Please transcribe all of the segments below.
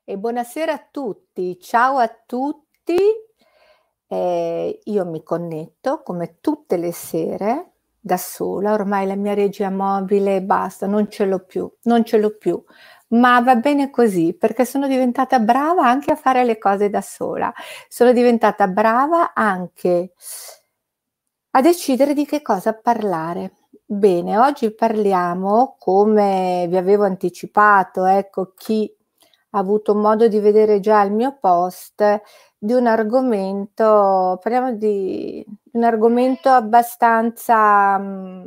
E buonasera a tutti, ciao a tutti. Io mi connetto come tutte le sere da sola, ormai la mia regia mobile basta, non ce l'ho più, non ce l'ho più, ma va bene così perché sono diventata brava anche a fare le cose da sola, sono diventata brava anche a decidere di che cosa parlare. Bene, oggi parliamo, come vi avevo anticipato, ecco, chi ha avuto modo di vedere già il mio post, di un argomento, parliamo di un argomento abbastanza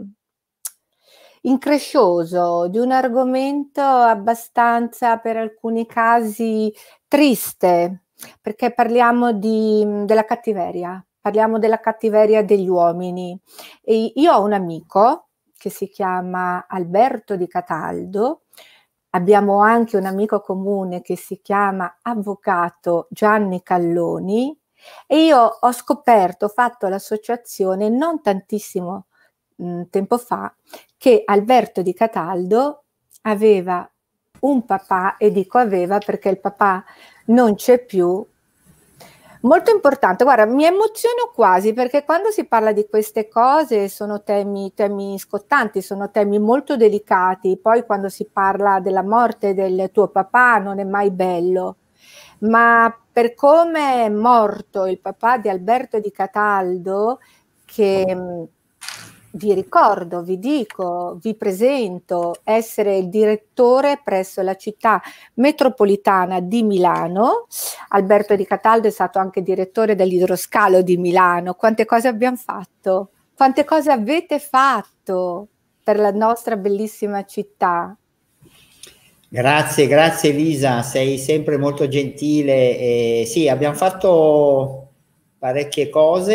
increscioso, di un argomento abbastanza, per alcuni casi, triste, perché parliamo della cattiveria. Parliamo della cattiveria degli uomini. E io ho un amico che si chiama Alberto Di Cataldo, abbiamo anche un amico comune che si chiama Avvocato Gianni Calloni e io ho scoperto, ho fatto l'associazione non tantissimo tempo fa, che Alberto Di Cataldo aveva un papà, e dico aveva perché il papà non c'è più, molto importante. Guarda, mi emoziono quasi perché quando si parla di queste cose sono temi scottanti, sono temi molto delicati. Poi quando si parla della morte del tuo papà non è mai bello, ma per come è morto il papà di Alberto Di Cataldo, che vi ricordo, vi dico, vi presento, essere il direttore presso la città metropolitana di Milano. Alberto Di Cataldo è stato anche direttore dell'idroscalo di Milano. Quante cose abbiamo fatto? Quante cose avete fatto per la nostra bellissima città? Grazie, grazie Elisa, sei sempre molto gentile. Sì, abbiamo fatto parecchie cose,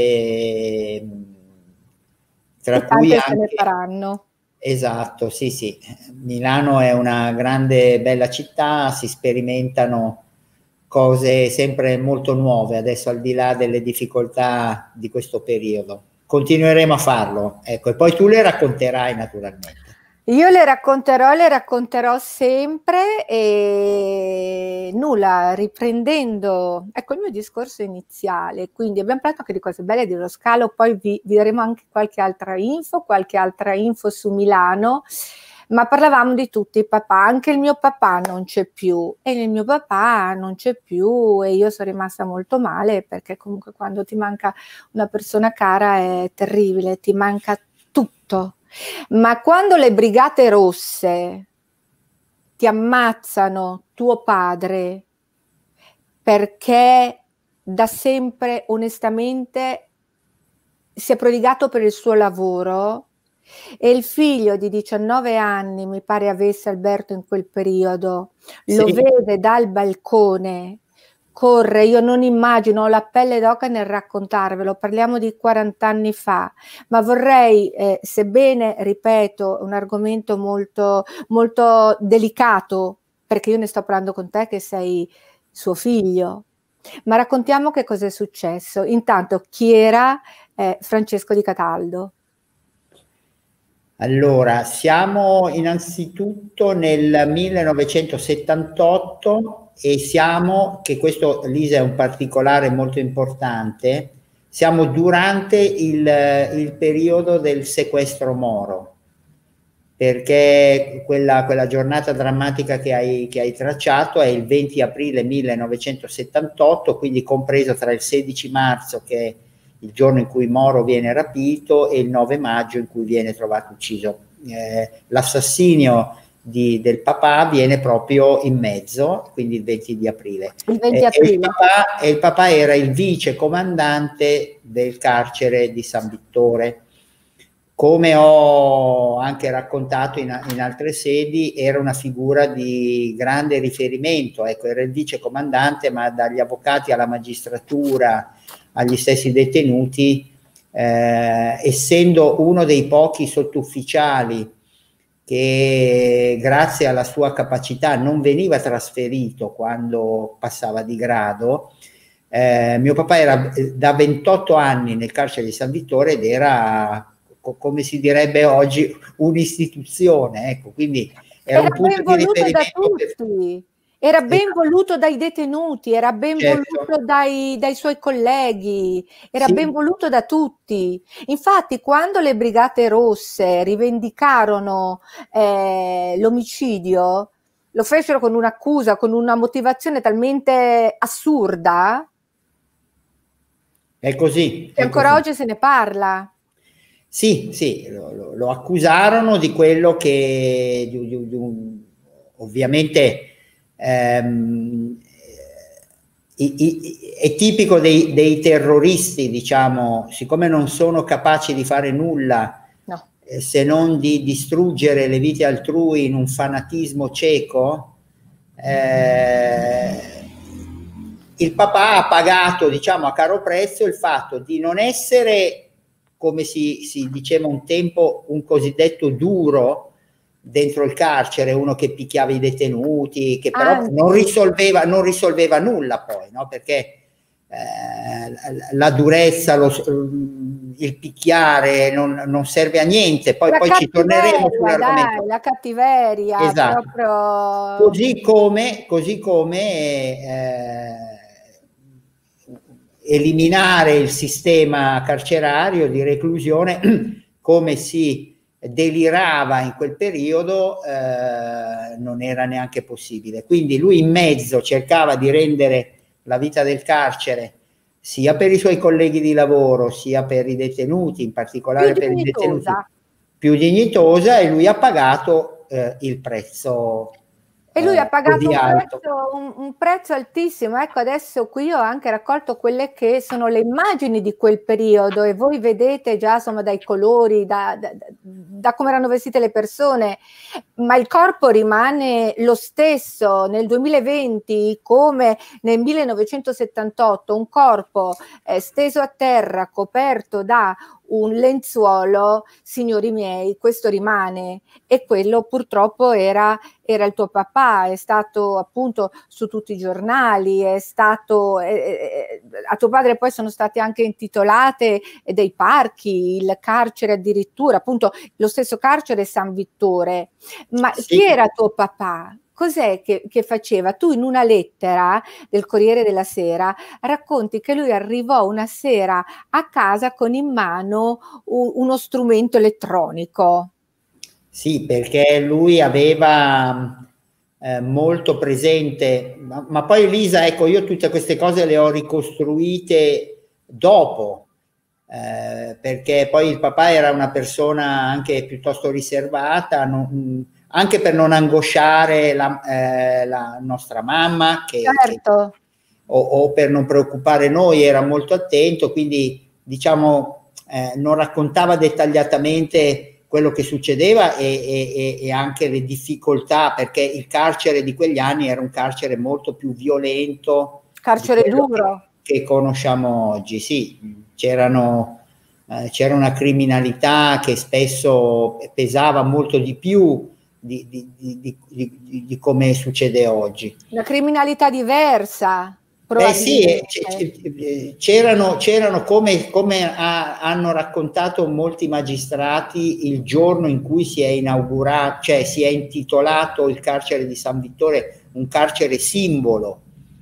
tra E cui tante se ne anche... faranno. Esatto, sì, sì. Milano è una grande, bella città, si sperimentano cose sempre molto nuove, adesso al di là delle difficoltà di questo periodo. Continueremo a farlo, ecco, e poi tu le racconterai naturalmente. Io le racconterò sempre e nulla, riprendendo, ecco il mio discorso iniziale, quindi abbiamo parlato anche di cose belle dello scalo, poi vi daremo anche qualche altra info su Milano, ma parlavamo di tutti i papà, anche il mio papà non c'è più e il mio papà non c'è più e io sono rimasta molto male perché comunque quando ti manca una persona cara è terribile, ti manca tutto. Ma quando le brigate rosse ti ammazzano tuo padre perché da sempre onestamente si è prodigato per il suo lavoro e il figlio di 19 anni, mi pare avesse Alberto in quel periodo, lo Sì. vede dal balcone, corre, io non immagino, ho la pelle d'oca nel raccontarvelo, parliamo di 40 anni fa, ma vorrei, sebbene, ripeto, un argomento molto, molto delicato, perché io ne sto parlando con te che sei suo figlio, ma raccontiamo che cosa è successo. Intanto, chi era Francesco Di Cataldo? Allora, siamo innanzitutto nel 1978 e siamo, che questo Lisa è un particolare molto importante, siamo durante il periodo del sequestro Moro, perché quella giornata drammatica che hai tracciato è il 20 aprile 1978, quindi compreso tra il 16 marzo, che è il giorno in cui Moro viene rapito, e il 9 maggio in cui viene trovato ucciso. L'assassinio del papà viene proprio in mezzo, quindi il 20 di aprile. Il 20 aprile. Il papà era il vice comandante del carcere di San Vittore. Come ho anche raccontato in altre sedi, era una figura di grande riferimento, ecco, era il vice comandante, ma dagli avvocati alla magistratura, agli stessi detenuti, essendo uno dei pochi sottufficiali che grazie alla sua capacità non veniva trasferito quando passava di grado. Mio papà era da 28 anni nel carcere di San Vittore ed era, come si direbbe oggi, un'istituzione, ecco, era un punto ben di voluto da riferimento. tutti, Era ben voluto dai detenuti, era ben certo. voluto dai suoi colleghi, era ben Sì, voluto da tutti. Infatti, quando le Brigate Rosse rivendicarono l'omicidio, lo fecero con un'accusa, con una motivazione talmente assurda è così, che è ancora così. oggi se ne parla. Sì, sì, lo accusarono di quello che ovviamente ehm, è tipico dei terroristi, diciamo, siccome non sono capaci di fare nulla No. se non di distruggere le vite altrui in un fanatismo cieco, il papà ha pagato, diciamo, a caro prezzo il fatto di non essere, come si diceva un tempo, un cosiddetto duro dentro il carcere, uno che picchiava i detenuti, che però Anzi, non risolveva nulla poi, no? Perché la durezza, il picchiare non serve a niente, poi ci torneremo cattiveria, sull'argomento. dai, la cattiveria Esatto. proprio. Così come eliminare il sistema carcerario di reclusione come si delirava in quel periodo non era neanche possibile. Quindi lui in mezzo cercava di rendere la vita del carcere sia per i suoi colleghi di lavoro, sia per i detenuti, in Più particolare per i detenuti, dignitosa. più dignitosa, e lui ha pagato il prezzo E lui ha pagato così alto. un prezzo altissimo. Ecco, adesso qui ho anche raccolto quelle che sono le immagini di quel periodo e voi vedete già, insomma, dai colori, da come erano vestite le persone, ma il corpo rimane lo stesso nel 2020 come nel 1978, un corpo steso a terra, coperto da un lenzuolo, signori miei, questo rimane, e quello purtroppo era il tuo papà, è stato appunto su tutti i giornali, è stato a tuo padre poi sono state anche intitolate dei parchi, il carcere addirittura, appunto lo stesso carcere San Vittore. Ma chi Sì, era tuo papà? Cos'è che faceva? Tu in una lettera del Corriere della Sera racconti che lui arrivò una sera a casa con in mano uno strumento elettronico. sì, perché lui aveva molto presente, ma poi Lisa, ecco, io tutte queste cose le ho ricostruite dopo, perché poi il papà era una persona anche piuttosto riservata, anche per non angosciare la nostra mamma, Certo. o per non preoccupare noi, era molto attento, quindi diciamo non raccontava dettagliatamente quello che succedeva e anche le difficoltà, perché il carcere di quegli anni era un carcere molto più violento di Carcere quello duro. che conosciamo oggi. Sì, c'era una criminalità che spesso pesava molto di più di come succede oggi. Una criminalità diversa, Beh sì, probabilmente. c'erano come hanno raccontato molti magistrati il giorno in cui si è inaugurato, cioè si è intitolato il carcere di San Vittore un carcere simbolo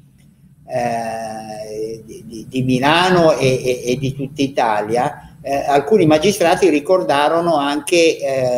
di Milano e di tutta Italia. Alcuni magistrati ricordarono anche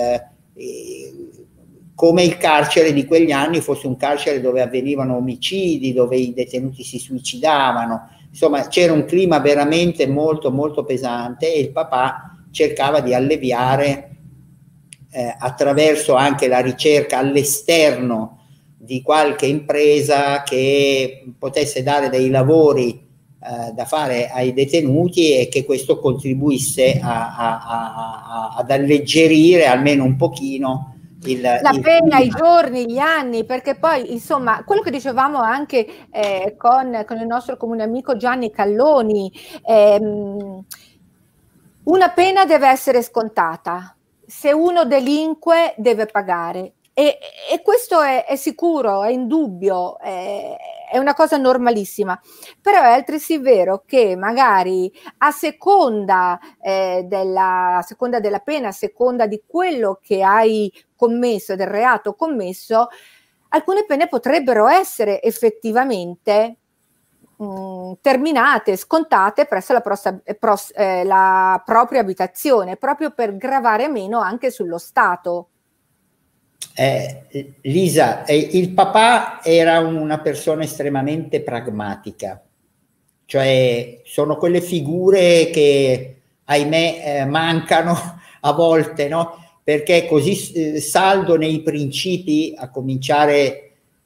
come il carcere di quegli anni fosse un carcere dove avvenivano omicidi, dove i detenuti si suicidavano, insomma c'era un clima veramente molto molto pesante e il papà cercava di alleviare attraverso anche la ricerca all'esterno di qualche impresa che potesse dare dei lavori da fare ai detenuti e che questo contribuisse ad alleggerire almeno un pochino La il pena, i clima. giorni, gli anni, perché poi, insomma, quello che dicevamo anche con il nostro comune amico Gianni Calloni, ehm, una pena deve essere scontata. Se uno delinque deve pagare. E questo è sicuro, è indubbio, è una cosa normalissima. Però è altresì vero che magari a seconda della pena, a seconda di quello che hai commesso, del reato commesso, alcune pene potrebbero essere effettivamente terminate, scontate presso la propria abitazione, proprio per gravare meno anche sullo Stato. Lisa, il papà era una persona estremamente pragmatica, cioè sono quelle figure che ahimè mancano a volte, no? Perché così saldo nei principi, a cominciare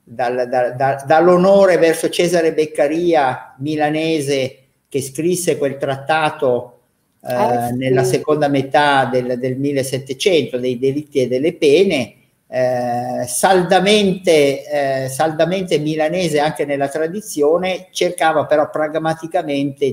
dall'onore verso Cesare Beccaria, milanese, che scrisse quel trattato nella seconda metà del 1700 dei delitti e delle pene, saldamente milanese anche nella tradizione, cercava però pragmaticamente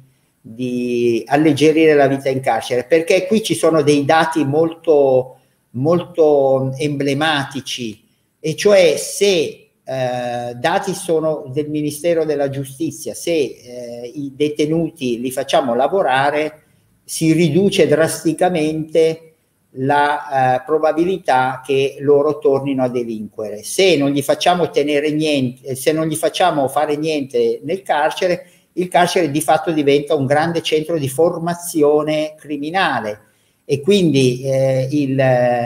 di alleggerire la vita in carcere, perché qui ci sono dei dati molto, molto emblematici, e cioè se dati sono del Ministero della Giustizia, se i detenuti li facciamo lavorare, si riduce drasticamente la probabilità che loro tornino a delinquere. Se non gli facciamo ottenere niente, se non gli facciamo fare niente nel carcere, il carcere di fatto diventa un grande centro di formazione criminale, e quindi il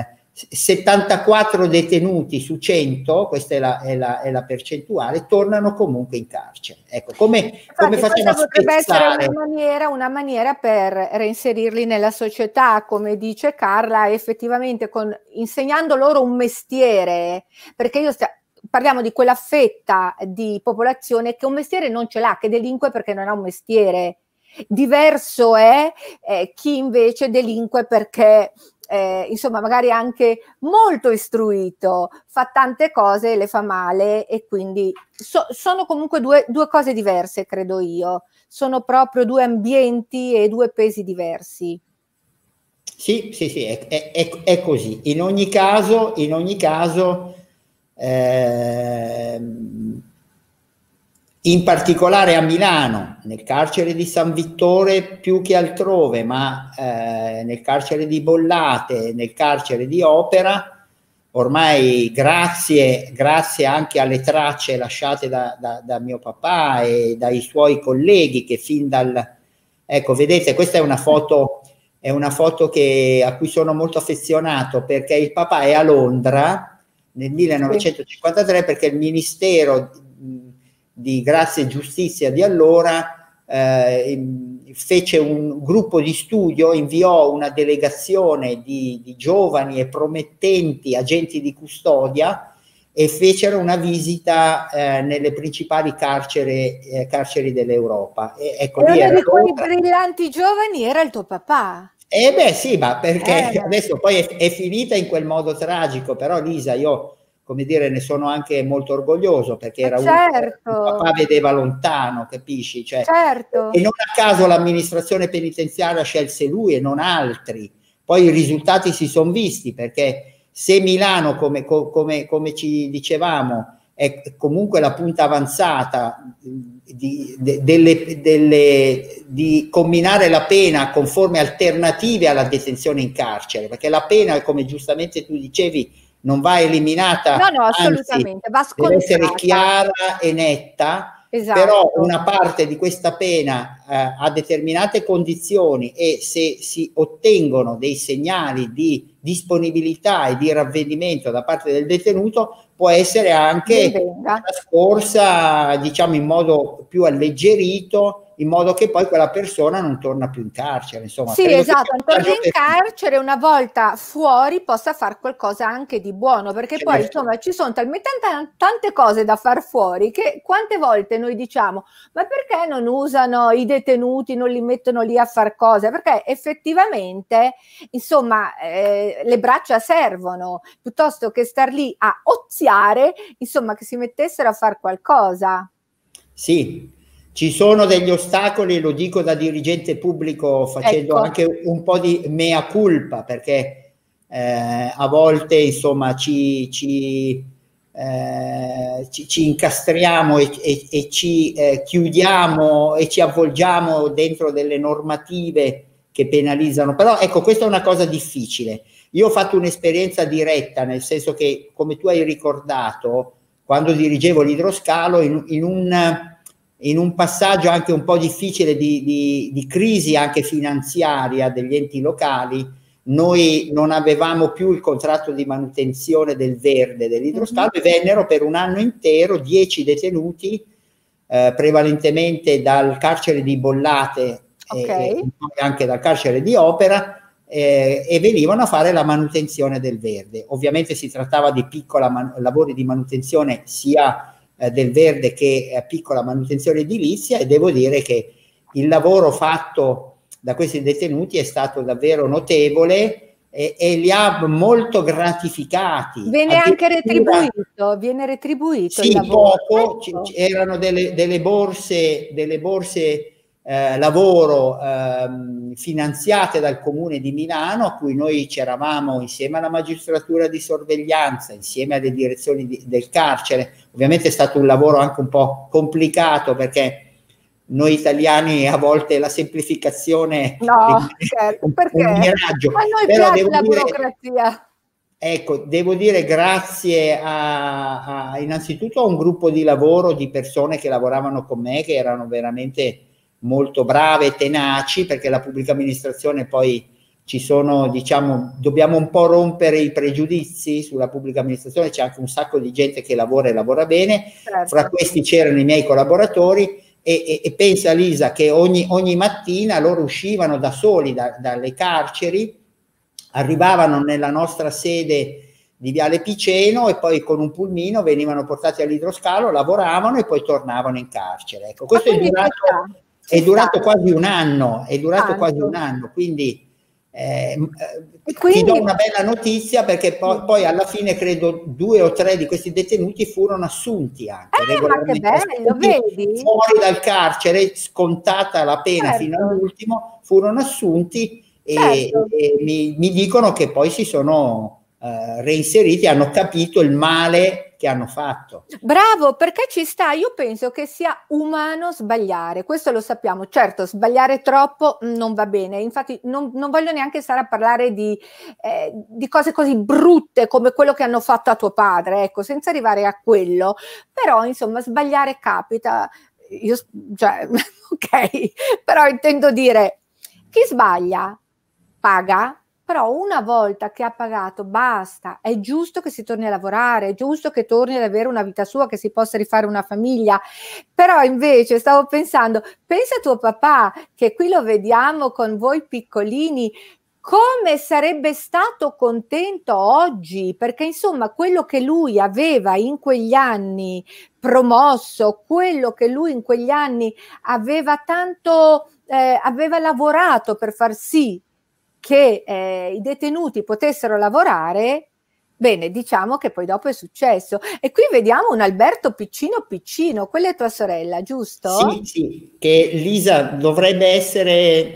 74 detenuti su 100, questa è la percentuale, tornano comunque in carcere. Ecco, come facciamo a potrebbe essere una maniera per reinserirli nella società, come dice Carla, effettivamente insegnando loro un mestiere, perché parliamo di quella fetta di popolazione che un mestiere non ce l'ha, che delinque perché non ha un mestiere. Diverso è chi invece delinque perché insomma magari anche molto istruito, fa tante cose e le fa male, e quindi sono comunque due cose diverse, credo io, sono proprio due ambienti e due pesi diversi. Sì, è così. In ogni caso in particolare a Milano, nel carcere di San Vittore più che altrove, ma nel carcere di Bollate, nel carcere di Opera, ormai grazie anche alle tracce lasciate da mio papà e dai suoi colleghi, che fin ecco, vedete, questa è una foto a cui sono molto affezionato, perché il papà è a Londra nel 1953, perché il Ministero di Grazia e Giustizia di allora fece un gruppo di studio, inviò una delegazione di giovani e promettenti agenti di custodia, e fecero una visita nelle principali carceri dell'Europa. Ecco, e uno di quei brillanti giovani era il tuo papà. Beh sì, ma perché adesso poi è finita in quel modo tragico, però Lisa, io, come dire, ne sono anche molto orgoglioso, perché era il papà vedeva lontano, capisci? Cioè, certo. E non a caso l'amministrazione penitenziaria scelse lui e non altri. Poi i risultati si sono visti, perché se Milano, come ci dicevamo, è comunque la punta avanzata di combinare la pena con forme alternative alla detenzione in carcere, perché la pena, come giustamente tu dicevi, non va eliminata, no, assolutamente, anzi, va scontata, deve essere chiara e netta. Esatto. Però una parte di questa pena ha determinate condizioni, e se si ottengono dei segnali di disponibilità e di ravvedimento da parte del detenuto, può essere anche trascorsa, diciamo, in modo più alleggerito, in modo che poi quella persona non torna più in carcere. Insomma, sì, esatto, torna in carcere, una volta fuori possa fare qualcosa anche di buono, perché poi insomma ci sono talmente tante cose da far fuori, che quante volte noi diciamo: ma perché non usano i detenuti, non li mettono lì a far cose? Perché effettivamente, insomma, le braccia servono, piuttosto che star lì a oziare, insomma, che si mettessero a far qualcosa. Sì. Ci sono degli ostacoli, lo dico da dirigente pubblico, facendo anche un po' di mea culpa, perché a volte, insomma, ci incastriamo e ci chiudiamo e ci avvolgiamo dentro delle normative che penalizzano. Però ecco, questa è una cosa difficile. Io ho fatto un'esperienza diretta, nel senso che, come tu hai ricordato, quando dirigevo l'idroscalo, in un passaggio anche un po' difficile di crisi anche finanziaria degli enti locali, noi non avevamo più il contratto di manutenzione del verde dell'idroscalo e vennero per un anno intero 10 detenuti, prevalentemente dal carcere di Bollate e anche dal carcere di Opera, e venivano a fare la manutenzione del verde. Ovviamente si trattava di lavori di manutenzione sia del verde che piccola manutenzione edilizia, e devo dire che il lavoro fatto da questi detenuti è stato davvero notevole e li ha molto gratificati. Viene anche retribuito, sì, il lavoro. poco, erano delle borse lavoro finanziate dal Comune di Milano, a cui noi c'eravamo insieme alla magistratura di sorveglianza, insieme alle direzioni del carcere. Ovviamente è stato un lavoro anche un po' complicato, perché noi italiani a volte la semplificazione perché? un miraggio. A noi piace la burocrazia. Ecco, devo dire grazie innanzitutto a un gruppo di lavoro di persone che lavoravano con me, che erano veramente molto brave e tenaci, perché la pubblica amministrazione poi ci sono, diciamo, dobbiamo un po' rompere i pregiudizi sulla pubblica amministrazione, c'è anche un sacco di gente che lavora e lavora bene, fra questi c'erano i miei collaboratori, e pensa Lisa che ogni mattina loro uscivano da soli dalle carceri, arrivavano nella nostra sede di Viale Piceno e poi con un pulmino venivano portati all'idroscalo, lavoravano e poi tornavano in carcere. Ecco, questo è durato quasi un anno, quindi ti do una bella notizia, perché poi alla fine credo 2 o 3 di questi detenuti furono assunti anche regolarmente, ma che bello, vedi? fuori dal carcere, scontata la pena fino all'ultimo, furono assunti e mi dicono che poi si sono reinseriti, hanno capito il male che hanno fatto. Bravo, perché ci sta, io penso che sia umano sbagliare, questo lo sappiamo, certo sbagliare troppo non va bene, infatti non voglio neanche stare a parlare di cose così brutte come quello che hanno fatto a tuo padre, ecco, senza arrivare a quello, però insomma sbagliare capita, ok, però intendo dire, chi sbaglia paga. Però una volta che ha pagato basta, è giusto che si torni a lavorare, è giusto che torni ad avere una vita sua, che si possa rifare una famiglia. Però invece stavo pensando, pensa a tuo papà, che qui lo vediamo con voi piccolini, come sarebbe stato contento oggi, perché insomma quello che lui aveva in quegli anni promosso, quello che lui in quegli anni aveva tanto, aveva lavorato per far sì che i detenuti potessero lavorare, bene, diciamo che poi dopo è successo. E qui vediamo un Alberto piccino, quella è tua sorella, giusto? Sì, che Lisa dovrebbe essere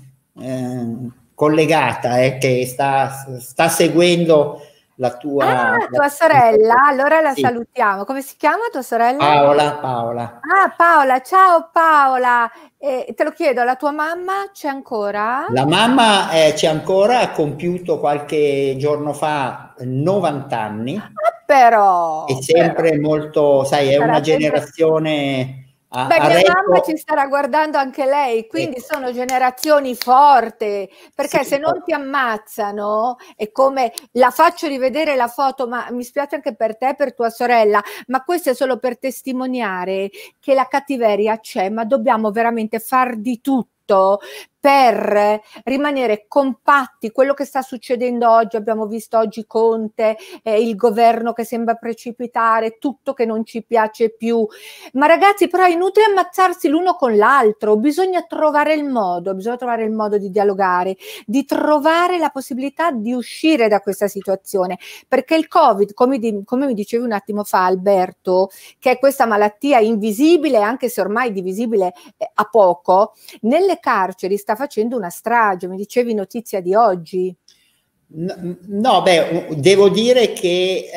collegata, che sta seguendo la tua... tua sorella, allora la salutiamo. Come si chiama tua sorella? Paola. Ah, Paola, ciao Paola. Te lo chiedo, la tua mamma c'è ancora? La mamma c'è ancora, ha compiuto qualche giorno fa 90 anni. Però! È sempre molto, sai, è una generazione... mia mamma ci starà guardando anche lei, quindi sono generazioni forti, perché se non ti ammazzano, è come la faccio rivedere la foto, ma mi spiace anche per te e per tua sorella, ma questo è solo per testimoniare che la cattiveria c'è, ma dobbiamo veramente far di tutto per rimanere compatti. Quello che sta succedendo oggi, abbiamo visto oggi Conte, il governo che sembra precipitare, tutto che non ci piace più, ma ragazzi però è inutile ammazzarsi l'uno con l'altro, bisogna trovare il modo di dialogare, di trovare la possibilità di uscire da questa situazione, perché il Covid, come mi dicevi un attimo fa Alberto, che è questa malattia invisibile, anche se ormai divisibile a poco, nelle carceri sta facendo una strage, mi dicevi notizia di oggi. No, devo dire che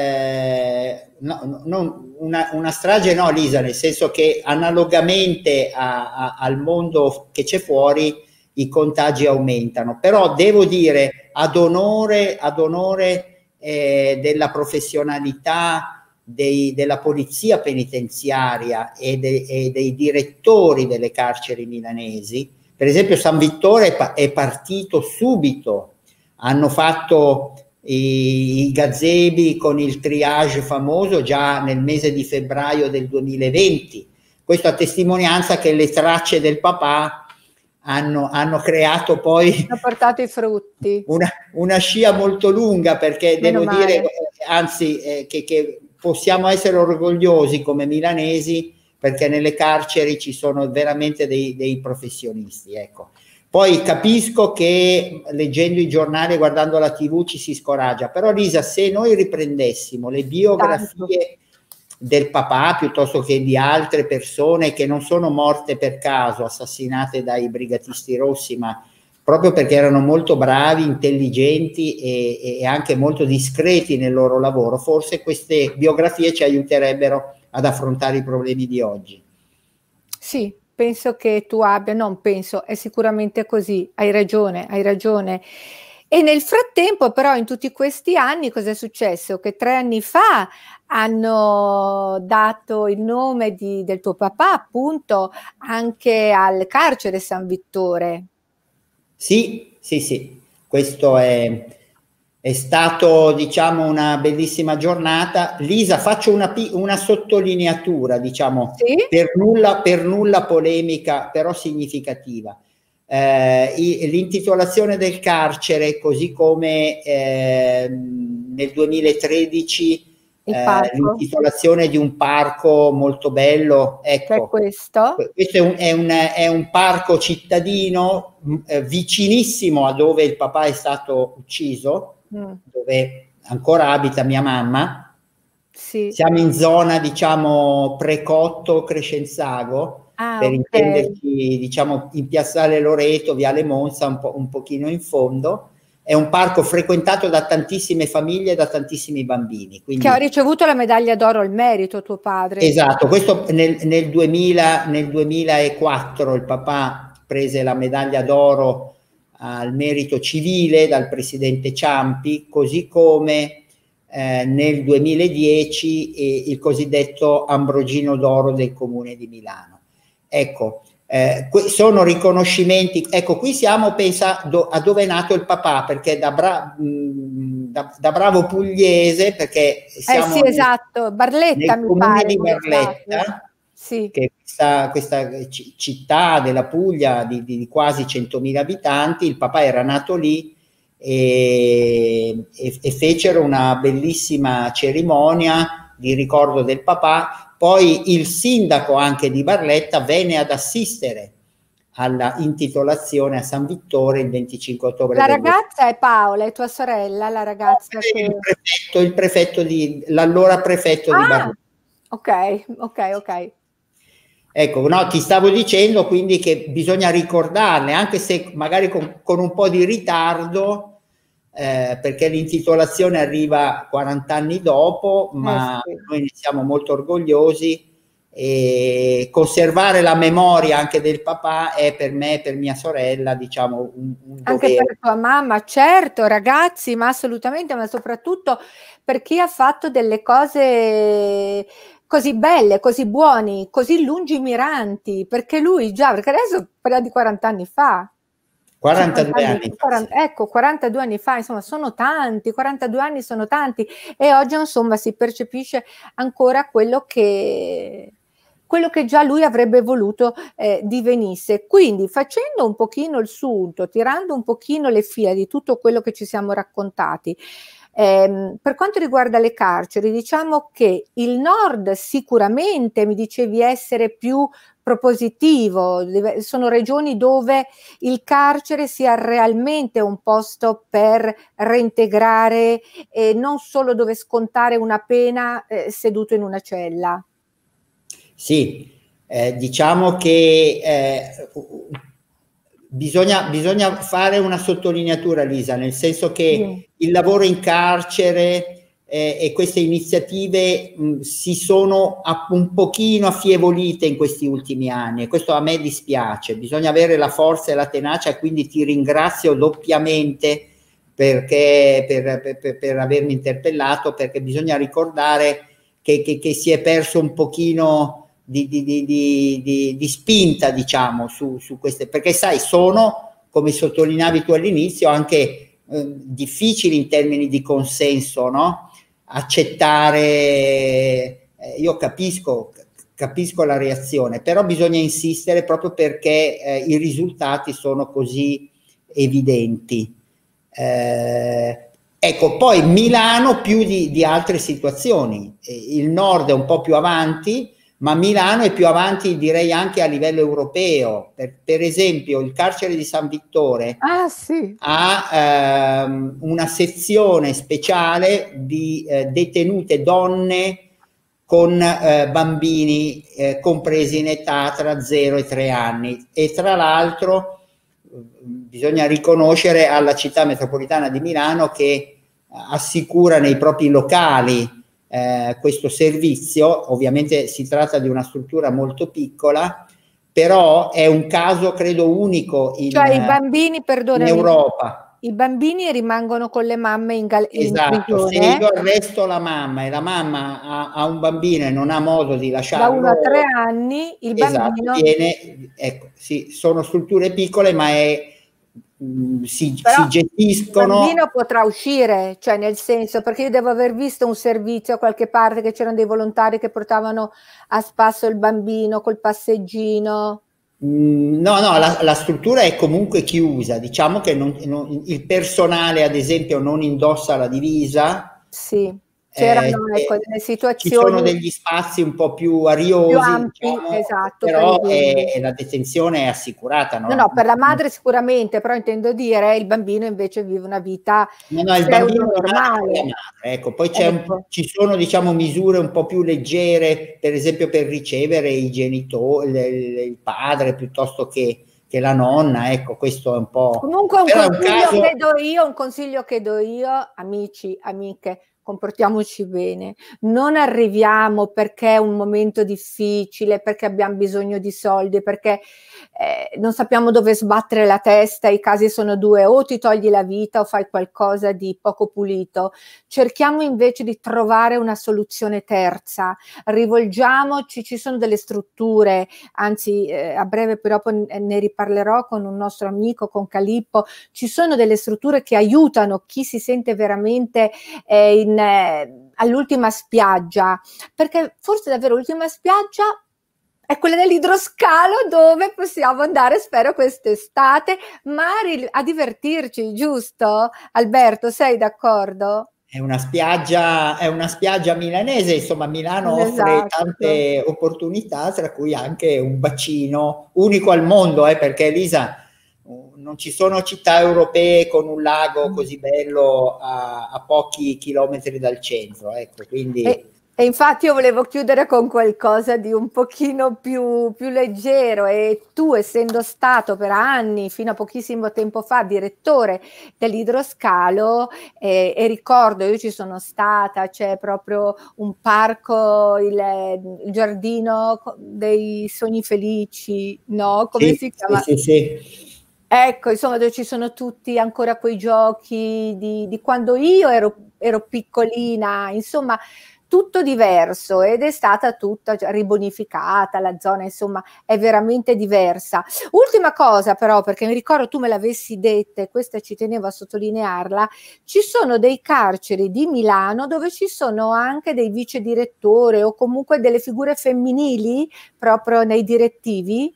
una strage no, Lisa, nel senso che analogamente al mondo che c'è fuori i contagi aumentano, però devo dire ad onore della professionalità della polizia penitenziaria e dei direttori delle carceri milanesi. Per esempio San Vittore è partito subito, hanno fatto i gazebi con il triage famoso già nel mese di febbraio del 2020. Questo a testimonianza che le tracce del papà hanno creato poi, hanno portato i frutti, una scia molto lunga, perché meno devo male. dire, anzi, che possiamo essere orgogliosi come milanesi, perché nelle carceri ci sono veramente dei professionisti, ecco. Poi capisco che leggendo i giornali e guardando la TV ci si scoraggia, però Lisa, se noi riprendessimo le biografie del papà piuttosto che di altre persone che non sono morte per caso, assassinate dai brigatisti rossi, ma proprio perché erano molto bravi, intelligenti e anche molto discreti nel loro lavoro, forse queste biografie ci aiuterebbero ad affrontare i problemi di oggi. Sì, penso che tu abbia, non penso, è sicuramente così, hai ragione, hai ragione. E nel frattempo però in tutti questi anni cosa è successo? Che 3 anni fa hanno dato il nome del tuo papà appunto anche al carcere San Vittore. Sì, sì, sì, questo è stato, diciamo, una bellissima giornata. Lisa, faccio una sottolineatura, diciamo, Sì? per nulla polemica, però significativa. L'intitolazione del carcere, così come nel 2013 l'intitolazione di un parco molto bello, ecco, questo è un parco cittadino vicinissimo a dove il papà è stato ucciso, dove ancora abita mia mamma. Sì. Siamo in zona, diciamo, Precotto, Crescenzago, per intenderci, diciamo, in Piazzale Loreto, Viale Monza, un pochino in fondo. È un parco frequentato da tantissime famiglie e da tantissimi bambini. Quindi, che ha ricevuto la medaglia d'oro al merito, tuo padre. Esatto, questo nel 2004 il papà prese la medaglia d'oro al merito civile dal presidente Ciampi, così come nel 2010 il cosiddetto Ambrogino d'oro del Comune di Milano. Ecco, sono riconoscimenti. Ecco, qui siamo, pensa, a dove è nato il papà, perché da bravo pugliese, perché siamo sì, esatto, Barletta nel mi comune pare, di Barletta, sì. che è questa città della Puglia di quasi 100.000 abitanti. Il papà era nato lì e fecero una bellissima cerimonia di ricordo del papà. Poi il sindaco anche di Barletta venne ad assistere alla intitolazione a San Vittore il 25 ottobre. La ragazza è Paola, è tua sorella, la ragazza il prefetto l'allora prefetto di Barletta. Ok. Ecco, no, ti stavo dicendo quindi che bisogna ricordarle, anche se magari con un po' di ritardo, perché l'intitolazione arriva 40 anni dopo, ma noi ne siamo molto orgogliosi, e conservare la memoria anche del papà è per me e per mia sorella, diciamo, un anche dovere. per tua mamma, certo, ragazzi, ma assolutamente, ma soprattutto per chi ha fatto delle cose così belle, così buoni, così lungimiranti, perché lui già, perché adesso parla di 40 anni fa. 42 anni fa. Ecco, 42 anni fa, insomma, sono tanti, 42 anni sono tanti, e oggi, insomma, si percepisce ancora quello che già lui avrebbe voluto divenisse. Quindi, facendo un pochino il sunto, tirando un pochino le fila di tutto quello che ci siamo raccontati, per quanto riguarda le carceri, diciamo che il nord sicuramente, mi dicevi, essere più propositivo, sono regioni dove il carcere sia realmente un posto per reintegrare e non solo dove scontare una pena seduto in una cella. Sì, diciamo che bisogna fare una sottolineatura, Lisa, nel senso che il lavoro in carcere e queste iniziative si sono un pochino affievolite in questi ultimi anni, e questo a me dispiace. Bisogna avere la forza e la tenacia, quindi ti ringrazio doppiamente per avermi interpellato, perché bisogna ricordare che si è perso un pochino di spinta, diciamo, su queste, perché sai, sono, come sottolineavi tu all'inizio, anche difficili in termini di consenso, no? Accettare, io capisco la reazione, però bisogna insistere proprio perché i risultati sono così evidenti. Ecco, poi Milano più di altre situazioni, il nord è un po' più avanti, ma Milano è più avanti, direi, anche a livello europeo. Per esempio il carcere di San Vittore ha una sezione speciale di detenute donne con bambini compresi in età tra 0 e 3 anni, e tra l'altro bisogna riconoscere alla città metropolitana di Milano che assicura nei propri locali questo servizio. Ovviamente si tratta di una struttura molto piccola, però è un caso credo unico in, cioè i bambini, in Europa. I bambini rimangono con le mamme in Esatto, se prigione. io arresto la mamma e la mamma ha un bambino e non ha modo di lasciarlo, da 1 a 3 anni il bambino viene, ecco, sì, sono strutture piccole, ma si gestiscono. Il bambino potrà uscire, cioè nel senso, perché io devo aver visto un servizio a qualche parte che c'erano dei volontari che portavano a spasso il bambino col passeggino. No, la struttura è comunque chiusa, diciamo che il personale ad esempio non indossa la divisa. Sì, c'erano delle situazioni, ci sono degli spazi un po' più ariosi, più ampi, diciamo, esatto, però la detenzione è assicurata, no? No, per la madre sicuramente, però intendo dire il bambino invece vive una vita il bambino normale. Madre, ecco, poi ci sono, diciamo, misure un po' più leggere, per esempio per ricevere i genitori, il padre piuttosto che la nonna, ecco, questo è un po'. Comunque un consiglio che do io, amici, amiche, comportiamoci bene, non arriviamo perché è un momento difficile, perché abbiamo bisogno di soldi, perché non sappiamo dove sbattere la testa, i casi sono due: o ti togli la vita o fai qualcosa di poco pulito. Cerchiamo invece di trovare una soluzione terza, rivolgiamoci, ci sono delle strutture, anzi a breve però ne riparlerò con un nostro amico, con Calippo, ci sono delle strutture che aiutano chi si sente veramente all'ultima spiaggia, perché forse davvero l'ultima spiaggia è quella dell'idroscalo, dove possiamo andare, spero quest'estate, ma a divertirci, giusto? Alberto, sei d'accordo? È una spiaggia milanese, insomma Milano offre tante opportunità, tra cui anche un bacino unico al mondo, perché Elisa, non ci sono città europee con un lago così bello a pochi chilometri dal centro, ecco, quindi. E infatti io volevo chiudere con qualcosa di un pochino più leggero, e tu, essendo stato per anni, fino a pochissimo tempo fa, direttore dell'idroscalo, e ricordo, io ci sono stata, c'è proprio un parco, il giardino dei sogni felici, no? Come si chiama? Sì. Ecco, insomma, dove ci sono tutti ancora quei giochi di quando io ero piccolina, insomma, tutto diverso, ed è stata tutta ribonificata, la zona insomma è veramente diversa. Ultima cosa però, perché mi ricordo tu me l'avessi detta e questa ci tenevo a sottolinearla, ci sono dei carceri di Milano dove ci sono anche dei vice direttori o comunque delle figure femminili proprio nei direttivi.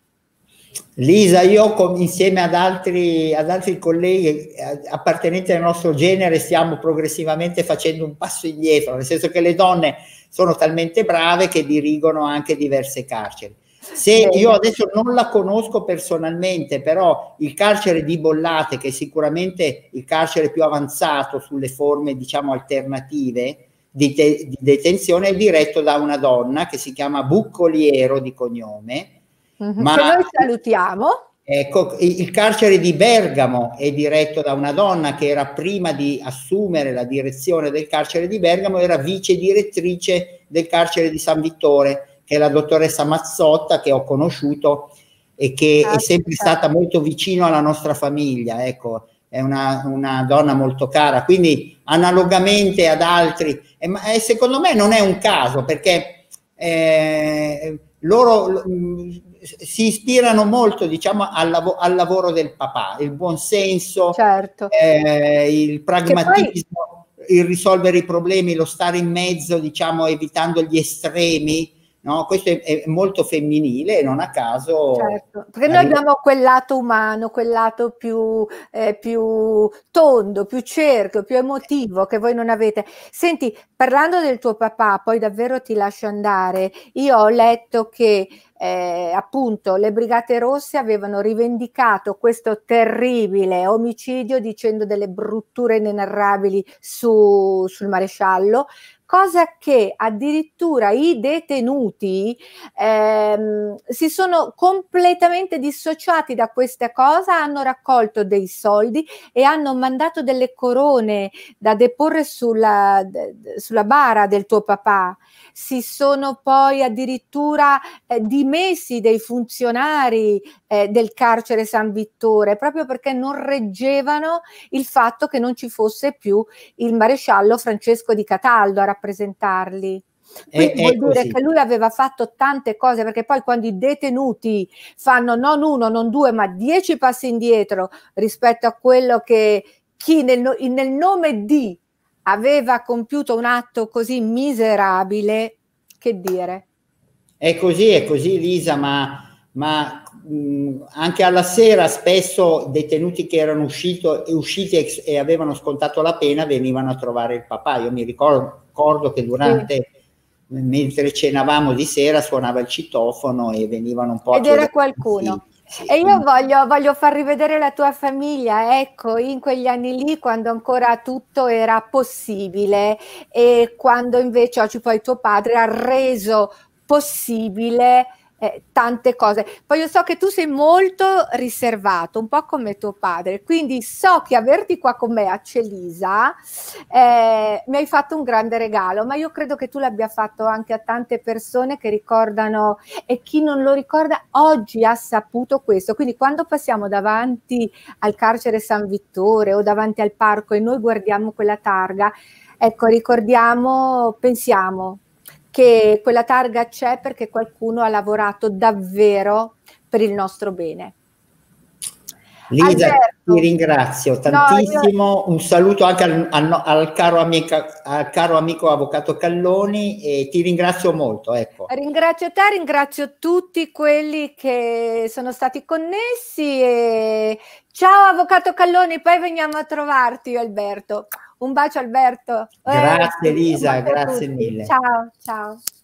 Lisa, io insieme ad altri colleghi appartenenti al nostro genere stiamo progressivamente facendo un passo indietro, nel senso che le donne sono talmente brave che dirigono anche diverse carceri. Io adesso non la conosco personalmente, però il carcere di Bollate, che è sicuramente il carcere più avanzato sulle forme, diciamo, alternative di detenzione, è diretto da una donna che si chiama Buccoliero di cognome. Ma che noi salutiamo. Ecco, il carcere di Bergamo è diretto da una donna che era, prima di assumere la direzione del carcere di Bergamo, era vice direttrice del carcere di San Vittore, che è la dottoressa Mazzotta, che ho conosciuto e che è sempre stata molto vicino alla nostra famiglia, ecco, è una donna molto cara. Quindi analogamente ad altri, secondo me non è un caso, perché loro si ispirano molto, diciamo, al lavoro del papà, il buon senso, certo, il pragmatismo, il risolvere i problemi, lo stare in mezzo, diciamo, evitando gli estremi, no? Questo è molto femminile e non a caso. certo, perché noi abbiamo quel lato umano, quel lato più tondo, più cerchio, più emotivo che voi non avete. Senti, parlando del tuo papà, poi davvero ti lascio andare, io ho letto che appunto le Brigate Rosse avevano rivendicato questo terribile omicidio dicendo delle brutture inenarrabili sul maresciallo, cosa che addirittura i detenuti si sono completamente dissociati da questa cosa, hanno raccolto dei soldi e hanno mandato delle corone da deporre sulla bara del tuo papà. Si sono poi addirittura dimessi dei funzionari del carcere San Vittore, proprio perché non reggevano il fatto che non ci fosse più il maresciallo Francesco di Cataldo a rappresentarli. Quindi vuol dire che lui aveva fatto tante cose, perché poi quando i detenuti fanno non uno, non due, ma 10 passi indietro rispetto a quello che chi nel nome di aveva compiuto un atto così miserabile, che dire? È così Lisa, ma anche alla sera spesso detenuti che erano usciti e avevano scontato la pena venivano a trovare il papà. Io mi ricordo che mentre cenavamo di sera suonava il citofono e venivano un po' a ed era chiedere qualcuno. sì, E io voglio far rivedere la tua famiglia, ecco, in quegli anni lì, quando ancora tutto era possibile e quando invece oggi poi tuo padre ha reso possibile tante cose. Poi io so che tu sei molto riservato, un po' come tuo padre, quindi so che averti qua con me a Celisa mi hai fatto un grande regalo, ma io credo che tu l'abbia fatto anche a tante persone che ricordano, e chi non lo ricorda oggi ha saputo questo. Quindi quando passiamo davanti al carcere San Vittore o davanti al parco e noi guardiamo quella targa, ecco, ricordiamo, pensiamo che quella targa c'è perché qualcuno ha lavorato davvero per il nostro bene. Lisa, Alberto, ti ringrazio tantissimo, un saluto anche al caro amico avvocato Calloni e ti ringrazio molto. Ecco. ringrazio te, ringrazio tutti quelli che sono stati connessi e ciao avvocato Calloni, poi veniamo a trovarti Alberto. Un bacio Alberto. Grazie Lisa, grazie mille. Ciao, ciao.